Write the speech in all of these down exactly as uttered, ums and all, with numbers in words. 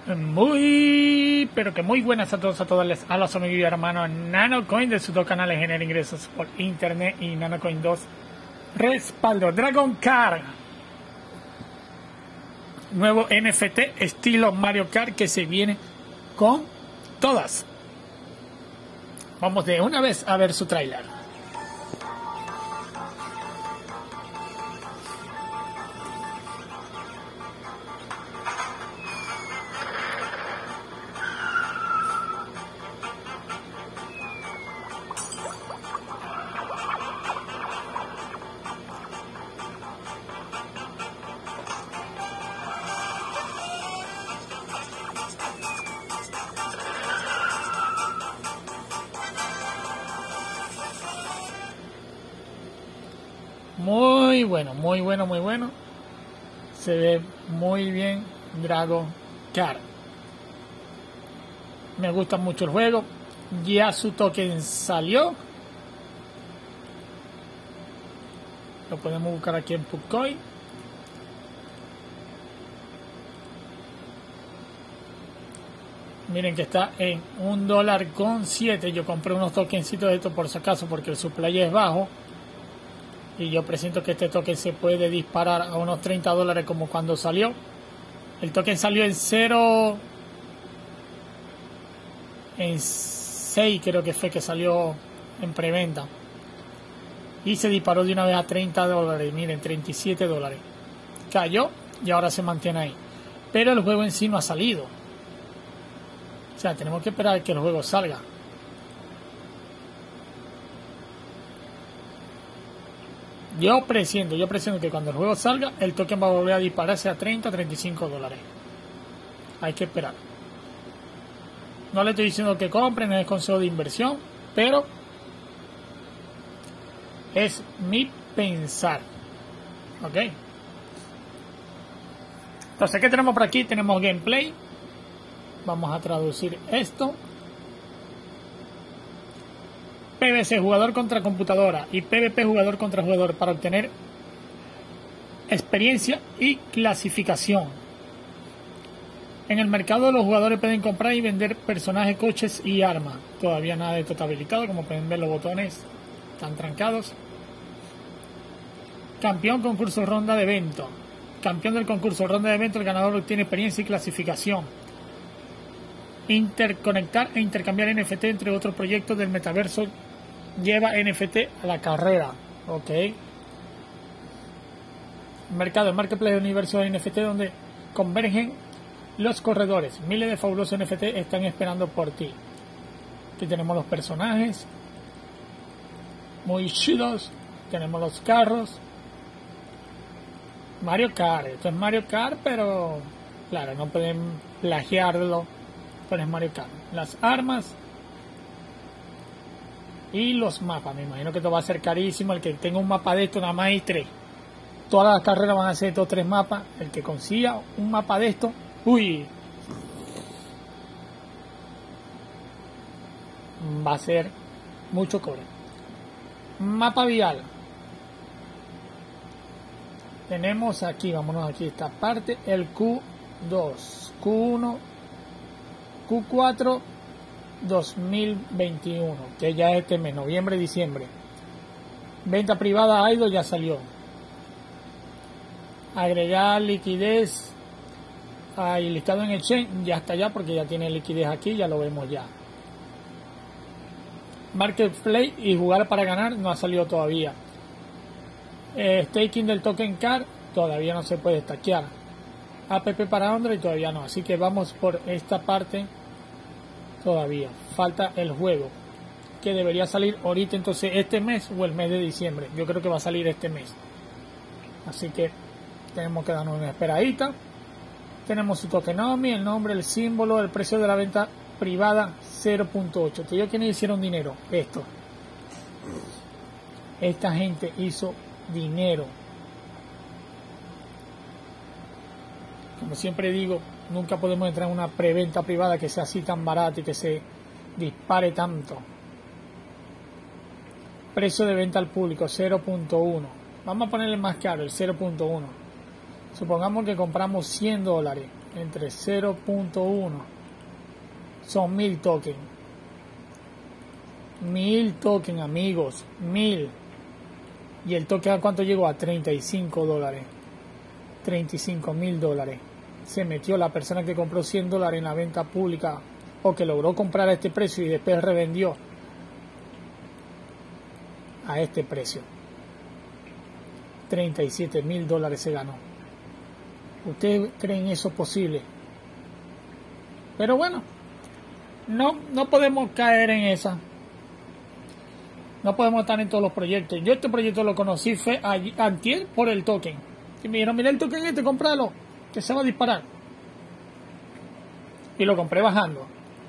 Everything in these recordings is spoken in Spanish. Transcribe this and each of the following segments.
Muy, pero que muy buenas a todos, a todas a los amigos y hermanos Nanocoin de sus dos canales genera ingresos por internet y Nanocoin dos respaldo. Dragon Kart, nuevo N F T estilo Mario Kart que se viene con todas. Vamos de una vez a ver su tráiler. Muy bueno, muy bueno, muy bueno. Se ve muy bien Dragon Kart. Me gusta mucho el juego. Ya su token salió. Lo podemos buscar aquí en Pubcoin. Miren que está en un dólar con siete. Yo compré unos tokencitos de estos por si acaso porque el supply es bajo. Y yo presiento que este token se puede disparar a unos treinta dólares como cuando salió. El token salió en cero. En seis creo que fue que salió en preventa. Y se disparó de una vez a treinta dólares. Miren, treinta y siete dólares. Cayó y ahora se mantiene ahí. Pero el juego en sí no ha salido. O sea, tenemos que esperar a que el juego salga. Yo presiento, yo presiento que cuando el juego salga, el token va a volver a dispararse a treinta, treinta y cinco dólares. Hay que esperar. No le estoy diciendo que compren, es consejo de inversión, pero es mi pensar. Ok. Entonces, ¿qué tenemos por aquí? Tenemos gameplay. Vamos a traducir esto. P V C jugador contra computadora y P V P jugador contra jugador para obtener experiencia y clasificación. En el mercado los jugadores pueden comprar y vender personajes, coches y armas. Todavía nada de esto está habilitado, como pueden ver los botones están trancados. Campeón concurso ronda de evento. Campeón del concurso ronda de evento, el ganador obtiene experiencia y clasificación. Interconectar e intercambiar N F T entre otros proyectos del metaverso lleva N F T a la carrera. Ok. Mercado, el marketplace del universo de N F T donde convergen los corredores. Miles de fabulosos N F T están esperando por ti. Aquí tenemos los personajes muy chidos. Tenemos los carros. Mario Kart. Esto es Mario Kart, pero claro, no pueden plagiarlo. Pero es Mario Kart. Las armas y los mapas. Me imagino que esto va a ser carísimo. El que tenga un mapa de esto, nada más hay tres. Todas las carreras van a ser estos tres mapas. El que consiga un mapa de esto, uy, va a ser mucho cobre. Mapa vial. Tenemos aquí, vámonos aquí esta parte, el Q dos, Q uno, Q cuatro dos mil veintiuno, que ya es este mes, noviembre, diciembre. Venta privada Idol ya salió. Agregar liquidez ahí listado en exchange, ya está ya porque ya tiene liquidez aquí, ya lo vemos ya. Marketplace y jugar para ganar no ha salido todavía. Eh, staking del token Card todavía no se puede stackear. App para Android todavía no, así que vamos por esta parte. Todavía falta el juego que debería salir ahorita, entonces este mes o el mes de diciembre. Yo creo que va a salir este mes, así que tenemos que darnos una esperadita. Tenemos su tokenomics, el nombre, el símbolo, el precio de la venta privada cero punto ocho. ¿Te digo quiénes hicieron dinero? Esto, esta gente hizo dinero. Como siempre digo, nunca podemos entrar en una preventa privada que sea así tan barata y que se dispare tanto. Precio de venta al público cero punto uno. Vamos a ponerle más caro, el cero punto uno. Supongamos que compramos cien dólares. entre cero punto uno son mil tokens. Mil tokens, amigos, mil. Y el token, ¿a cuánto llegó? A treinta y cinco dólares. treinta y cinco mil dólares. Se metió la persona que compró cien dólares en la venta pública, o que logró comprar a este precio y después revendió a este precio. treinta y siete mil dólares se ganó. ¿Ustedes creen eso posible? Pero bueno, no, no podemos caer en esa. No podemos estar en todos los proyectos. Yo este proyecto lo conocí fue antier por el token. Y me dijeron, mira el token este, cómpralo, que se va a disparar. Y lo compré bajando.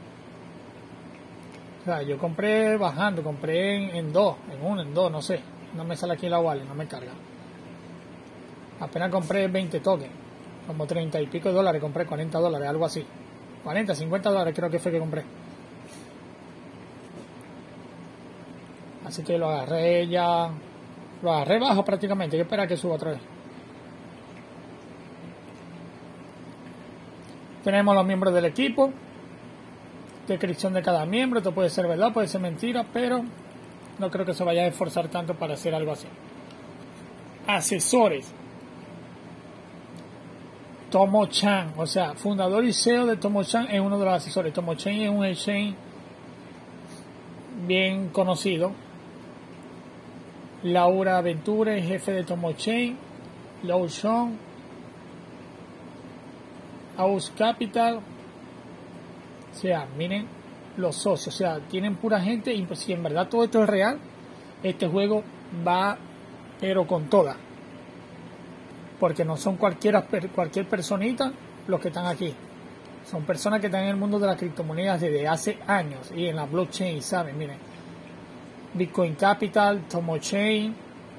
O sea, yo compré bajando, compré en, en dos, en uno, en dos, no sé. No me sale aquí la wallet, no me carga. Apenas compré veinte tokens, como treinta y pico de dólares, compré cuarenta dólares, algo así. cuarenta, cincuenta dólares creo que fue que compré. Así que lo agarré ya, lo agarré bajo prácticamente, yo espero que suba otra vez. Tenemos los miembros del equipo, descripción de cada miembro, esto puede ser verdad, puede ser mentira, pero no creo que se vaya a esforzar tanto para hacer algo así. Asesores. Tomo-chan, o sea, fundador y C E O de Tomo-chan es uno de los asesores. Tomo-chan es un exchange bien conocido. Laura Venture, jefe de Tomo-chan. Lou Sean, Aus Capital. O sea, miren los socios, o sea, tienen pura gente. Y pues, si en verdad todo esto es real, este juego va pero con toda. Porque no son cualquiera, cualquier personita los que están aquí. Son personas que están en el mundo de las criptomonedas desde hace años y en la blockchain, ¿saben? Miren, Bitcoin Capital, Tomo-chain,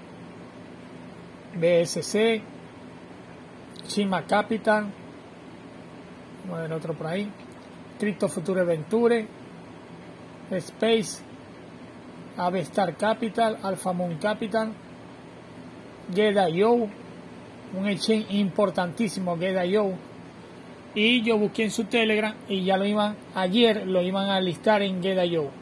B S C, Shima Capital, vamos a ver otro por ahí, Crypto Future Venture, Space, Avestar Capital, Alpha Moon Capital, Get punto i o, un exchange importantísimo, Get punto i o. Y yo busqué en su Telegram y ya lo iban, ayer lo iban a listar en Get punto i o.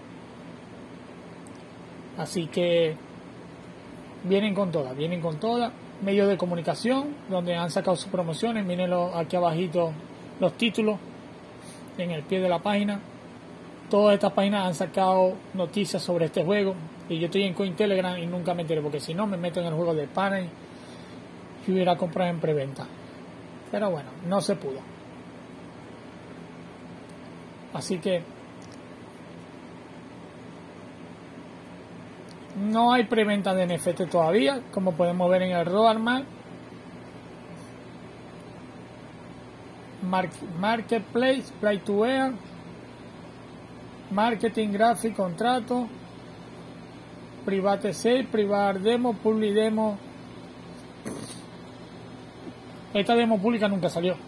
Así que vienen con todas, vienen con todas. Medios de comunicación donde han sacado sus promociones, mírenlo aquí abajito los títulos en el pie de la página. Todas estas páginas han sacado noticias sobre este juego y yo estoy en Cointelegram y nunca me enteré, porque si no me meto en el juego de pana y hubiera comprado en preventa, pero bueno, no se pudo. Así que no hay preventa de N F T todavía, como podemos ver en el roadmap. Marketplace, Play to Earn, Marketing, Graphic, Contrato, Private Sale, Private Demo, Public Demo. Esta demo pública nunca salió.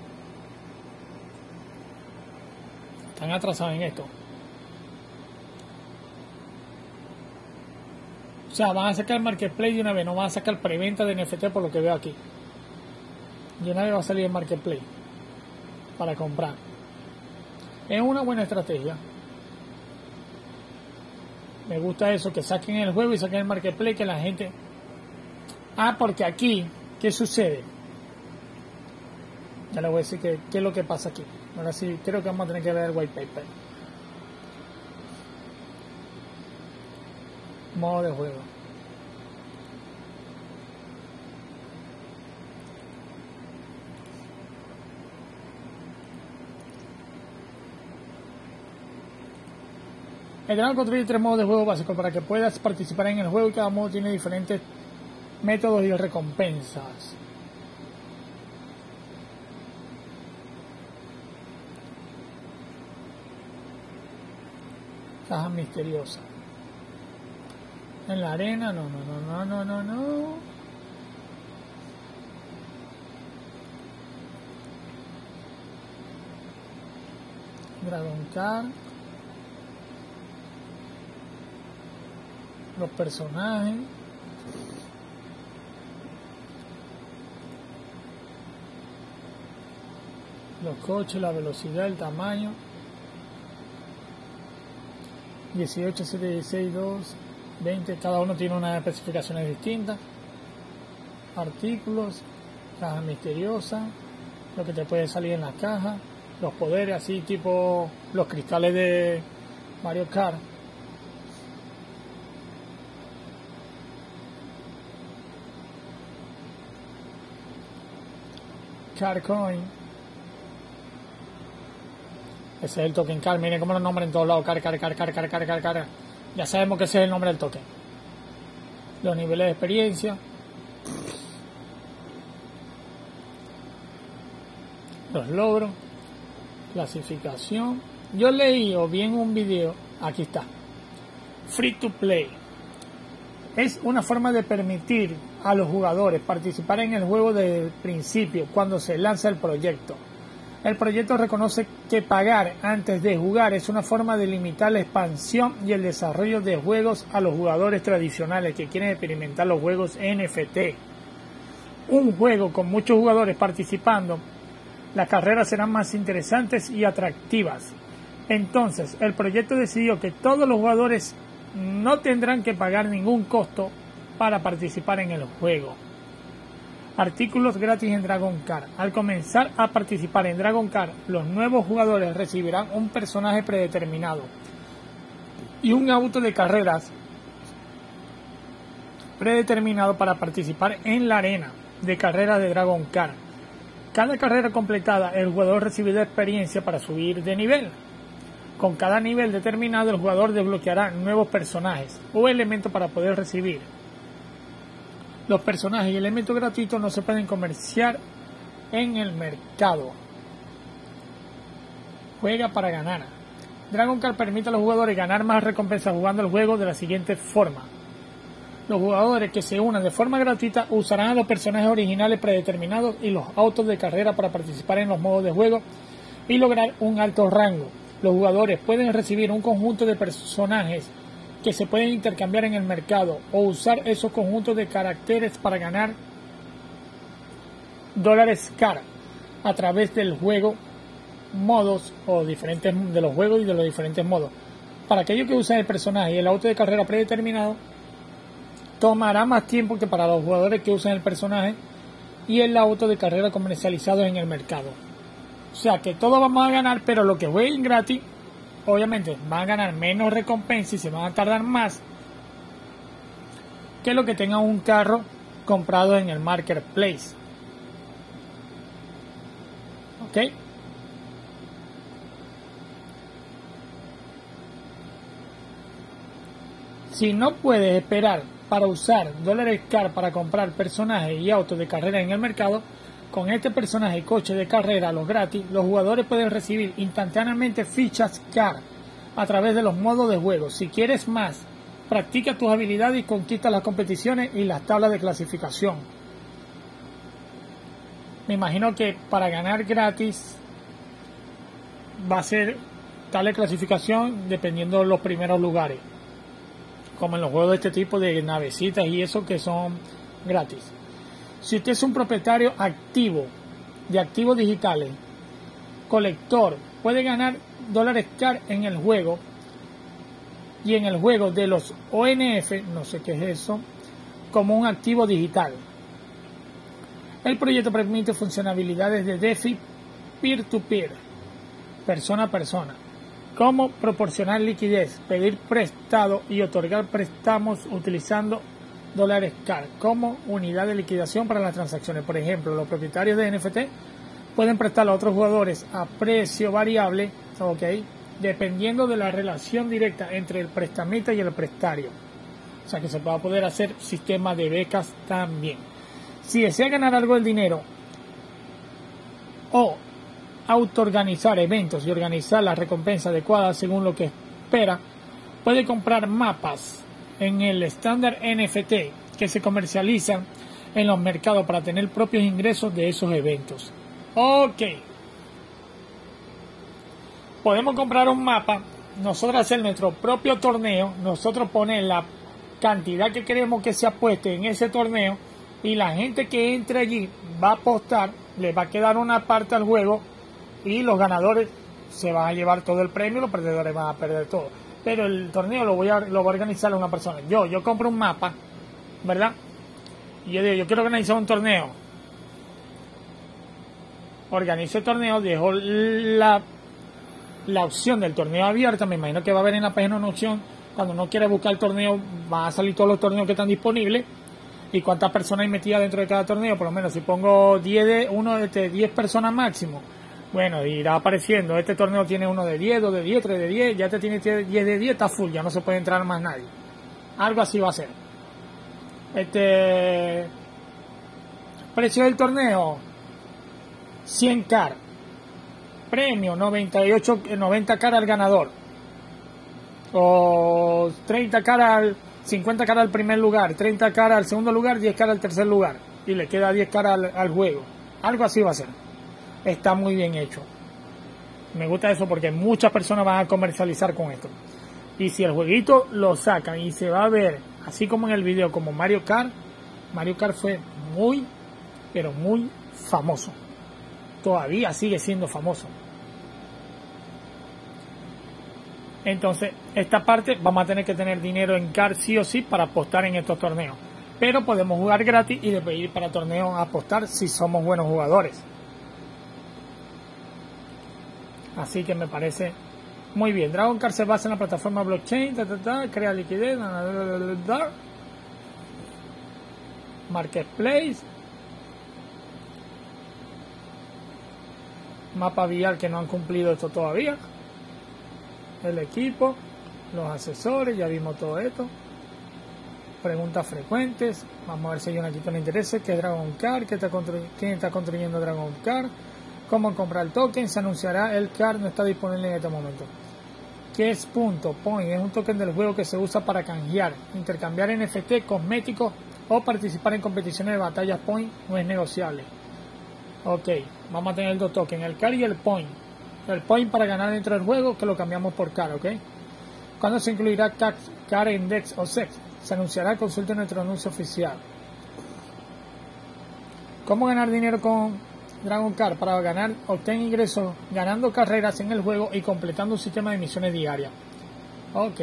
Están atrasados en esto. O sea, van a sacar el Marketplace de una vez, no van a sacar preventa de N F T por lo que veo aquí. De una vez va a salir el Marketplace para comprar. Es una buena estrategia. Me gusta eso, que saquen el juego y saquen el Marketplace, que la gente... Ah, porque aquí, ¿qué sucede? Ya le voy a decir que, qué es lo que pasa aquí. Ahora sí, creo que vamos a tener que ver el white paper. Modo de juego. El dragón construye tres modos de juego básicos para que puedas participar en el juego, y cada modo tiene diferentes métodos y recompensas. Caja misteriosa. En la arena, no, no, no, no, no, no, no. Dragon Card. Los personajes. los coches, la velocidad, el tamaño. dieciocho, siete, dieciséis, dos, veinte, cada uno tiene unas especificaciones distintas. Artículos, caja misteriosa, lo que te puede salir en la caja, los poderes así tipo los cristales de Mario Kart. Car Coin. Ese es el token car. Miren cómo lo nombran en todos lados. Car, car, car, car, car, car, car, car. Ya sabemos que ese es el nombre del token. Los niveles de experiencia. Los logros. Clasificación. Yo leí o vi en un video. Aquí está. Free to play. Es una forma de permitir a los jugadores participar en el juego desde el principio cuando se lanza el proyecto. El proyecto reconoce que pagar antes de jugar es una forma de limitar la expansión y el desarrollo de juegos a los jugadores tradicionales que quieren experimentar los juegos N F T. Un juego con muchos jugadores participando, las carreras serán más interesantes y atractivas. Entonces, el proyecto decidió que todos los jugadores no tendrán que pagar ningún costo para participar en el juego. Artículos gratis en Dragon Kart. Al comenzar a participar en Dragon Kart, los nuevos jugadores recibirán un personaje predeterminado y un auto de carreras predeterminado para participar en la arena de carreras de Dragon Kart. Cada carrera completada, el jugador recibirá experiencia para subir de nivel. Con cada nivel determinado, el jugador desbloqueará nuevos personajes o elementos para poder recibir. Los personajes y elementos gratuitos no se pueden comerciar en el mercado. Juega para ganar. Dragon Kart permite a los jugadores ganar más recompensas jugando el juego de la siguiente forma. Los jugadores que se unan de forma gratuita usarán a los personajes originales predeterminados y los autos de carrera para participar en los modos de juego y lograr un alto rango. Los jugadores pueden recibir un conjunto de personajes que se pueden intercambiar en el mercado o usar esos conjuntos de caracteres para ganar dólares K A R a través del juego, modos o diferentes de los juegos y de los diferentes modos. Para aquellos que usan el personaje y el auto de carrera predeterminado, tomará más tiempo que para los jugadores que usan el personaje y el auto de carrera comercializados en el mercado. O sea que todos vamos a ganar, pero lo que jueguen gratis, obviamente van a ganar menos recompensa y se van a tardar más que lo que tengan un carro comprado en el marketplace. ¿Ok? Si no puedes esperar para usar dólares K A R para comprar personajes y autos de carrera en el mercado, con este personaje y coche de carrera, los gratis, los jugadores pueden recibir instantáneamente fichas K A R a través de los modos de juego. Si quieres más, practica tus habilidades y conquista las competiciones y las tablas de clasificación. Me imagino que para ganar gratis va a ser tal clasificación dependiendo de los primeros lugares, como en los juegos de este tipo de navecitas y eso que son gratis. Si usted es un propietario activo de activos digitales, colector, puede ganar dólares K A R en el juego y en el juego de los O N F, no sé qué es eso, como un activo digital. El proyecto permite funcionalidades de DeFi peer-to-peer, persona a persona, como proporcionar liquidez, pedir prestado y otorgar préstamos utilizando dólares K A R como unidad de liquidación para las transacciones. Por ejemplo, los propietarios de N F T pueden prestar a otros jugadores a precio variable, ok, dependiendo de la relación directa entre el prestamista y el prestario. O sea que se va a poder hacer sistema de becas también. Si desea ganar algo del dinero o autoorganizar eventos y organizar la recompensa adecuada según lo que espera, puede comprar mapas en el estándar N F T que se comercializan en los mercados para tener propios ingresos de esos eventos. Ok, podemos comprar un mapa, nosotros hacer nuestro propio torneo, nosotros poner la cantidad que queremos que se apueste en ese torneo y la gente que entre allí va a apostar, le va a quedar una parte al juego y los ganadores se van a llevar todo el premio, los perdedores van a perder todo. Pero el torneo lo voy a, lo voy a organizar una persona. Yo, yo compro un mapa, ¿verdad? Y yo digo, yo quiero organizar un torneo. Organizo el torneo, dejo la, la opción del torneo abierta. Me imagino que va a haber en la página una opción. Cuando uno quiere buscar el torneo, van a salir todos los torneos que están disponibles. Y cuántas personas hay metidas dentro de cada torneo. Por lo menos si pongo diez de uno de diez personas máximo, bueno, irá apareciendo. Este torneo tiene uno de diez, dos de diez, tres de diez. Ya te tiene diez de diez, está full. Ya no se puede entrar más nadie. Algo así va a ser. Este precio del torneo cien K. Premio noventa y ocho, noventa K al ganador. O treinta K al cincuenta K al primer lugar, treinta K al segundo lugar, diez K al tercer lugar. Y le queda diez K al, al juego. Algo así va a ser. Está muy bien hecho. Me gusta eso porque muchas personas van a comercializar con esto. Y si el jueguito lo sacan y se va a ver, así como en el video, como Mario Kart, Mario Kart fue muy, pero muy famoso. Todavía sigue siendo famoso. Entonces, esta parte vamos a tener que tener dinero en Kart sí o sí para apostar en estos torneos. Pero podemos jugar gratis y después ir para torneos a apostar si somos buenos jugadores. Así que me parece muy bien. Dragon Kart se basa en la plataforma blockchain, ta, ta, ta, crea liquidez, da, da, da, da, da. Marketplace, mapa vial que no han cumplido esto todavía, el equipo, los asesores, ya vimos todo esto, preguntas frecuentes, vamos a ver si hay una aquí que nos interese, que es Dragon Kart, que está quién está construyendo Dragon Kart, cómo comprar el token, se anunciará el Kart, no está disponible en este momento. ¿Qué es punto? Point es un token del juego que se usa para canjear, intercambiar N F T, cosméticos o participar en competiciones de batallas. Point no es negociable. Ok, vamos a tener dos tokens, el Kart y el Point. El Point para ganar dentro del juego, que lo cambiamos por Kart, ok. ¿Cuándo se incluirá Kart Index o S E X? Se anunciará, consulte nuestro anuncio oficial. ¿Cómo ganar dinero con Dragon Kart? Para ganar, obtén ingresos ganando carreras en el juego y completando un sistema de misiones diarias. Ok.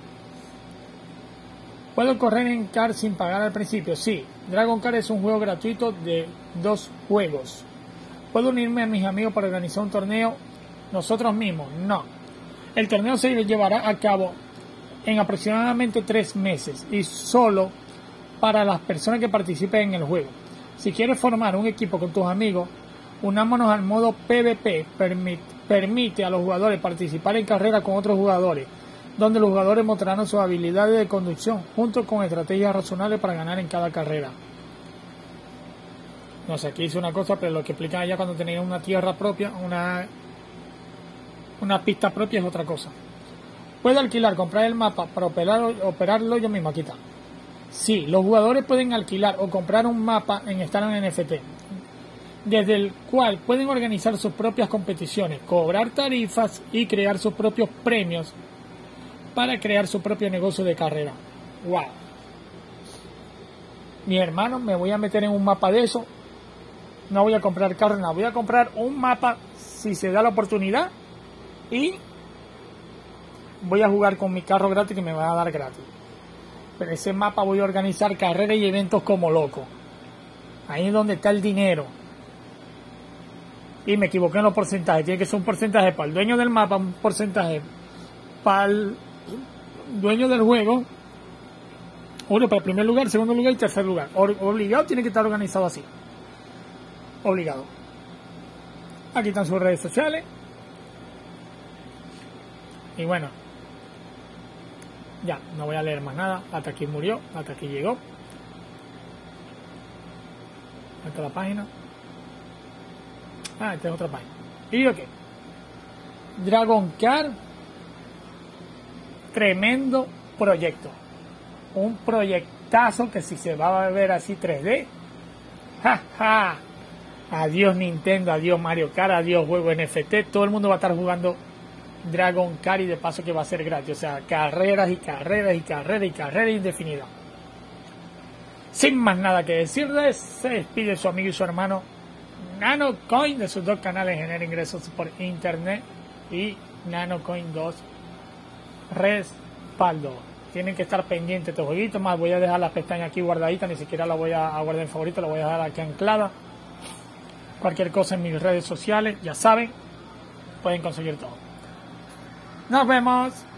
¿Puedo correr en Kart sin pagar al principio? Sí. Dragon Kart es un juego gratuito de dos juegos. ¿Puedo unirme a mis amigos para organizar un torneo nosotros mismos? No. El torneo se llevará a cabo en aproximadamente tres meses y solo para las personas que participen en el juego. Si quieres formar un equipo con tus amigos, unámonos al modo P V P. Permite, permite a los jugadores participar en carreras con otros jugadores, donde los jugadores mostrarán sus habilidades de conducción junto con estrategias razonables para ganar en cada carrera. No sé, aquí hice una cosa, pero lo que explican allá cuando tenían una tierra propia, una, una pista propia es otra cosa. ¿Puedo alquilar, comprar el mapa para operar, operarlo yo mismo? Aquí está. Sí, los jugadores pueden alquilar o comprar un mapa en Star N F T, desde el cual pueden organizar sus propias competiciones, cobrar tarifas y crear sus propios premios para crear su propio negocio de carrera. Wow. Mi hermano, me voy a meter en un mapa de eso. No voy a comprar carro, no, voy a comprar un mapa si se da la oportunidad y voy a jugar con mi carro gratis que me va a dar gratis. Pero ese mapa voy a organizar carreras y eventos como loco. Ahí es donde está el dinero. Y me equivoqué en los porcentajes. Tiene que ser un porcentaje para el dueño del mapa, un porcentaje para el dueño del juego. Uno para el primer lugar, segundo lugar y tercer lugar. Obligado, tiene que estar organizado así. Obligado. Aquí están sus redes sociales. Y bueno, ya, no voy a leer más nada. Hasta aquí murió, hasta aquí llegó. Esta es la página. Ah, esta es otra página. Y ok. Dragon Kart. Tremendo proyecto. Un proyectazo que si se va a ver así tres D. ¡Ja, ja! Adiós Nintendo, adiós Mario Kart, adiós juego N F T. Todo el mundo va a estar jugando Dragon Kart y de paso que va a ser gratis. O sea, carreras y carreras y carreras y carreras indefinidas. Sin más nada que decirles, se despide su amigo y su hermano Nanocoin de sus dos canales genera ingresos por internet y Nanocoin dos respaldo. Tienen que estar pendientes de estos jueguitos. Más voy a dejar las pestañas aquí guardaditas, ni siquiera la voy a, a guardar en favorito, la voy a dejar aquí anclada. Cualquier cosa en mis redes sociales, ya saben, pueden conseguir todo. Nos vemos.